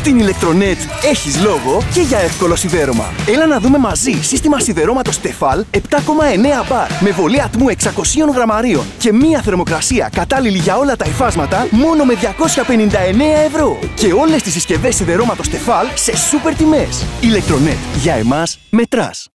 Στην Ηλεκτρονέτ έχεις λόγο και για εύκολο σιδέρωμα. Έλα να δούμε μαζί σύστημα σιδερώματος Tefal 7,9 μπαρ με βολή ατμού 600 γραμμαρίων και μία θερμοκρασία κατάλληλη για όλα τα υφάσματα μόνο με 259 €. Και όλες τις συσκευές σιδερώματος Tefal σε σούπερ τιμές. Ηλεκτρονέτ. Για εμάς μετράς.